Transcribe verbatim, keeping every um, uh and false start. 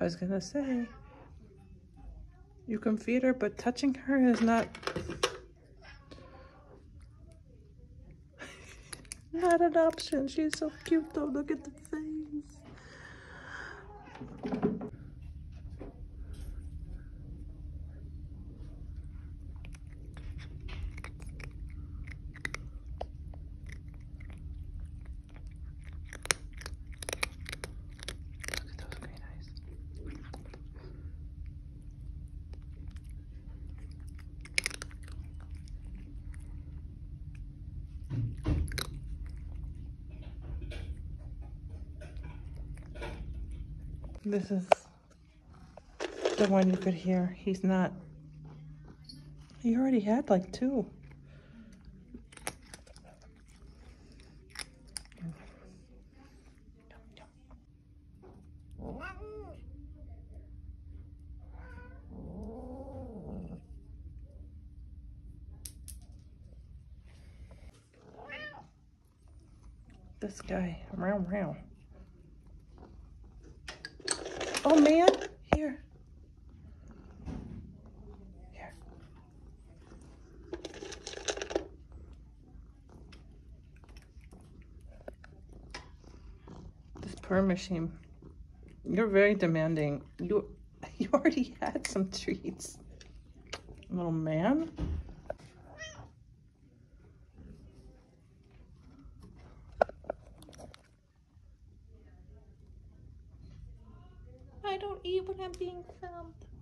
was gonna say, you can feed her, but touching her is not not an option. She's so cute though. Look at the face. Look at those green eyes. This is the one you could hear. He's not. He already had like two. This guy, meow meow. Oh man, here. Here. This purr machine. You're very demanding. You you already had some treats. Little man. I don't eat when I'm being filmed.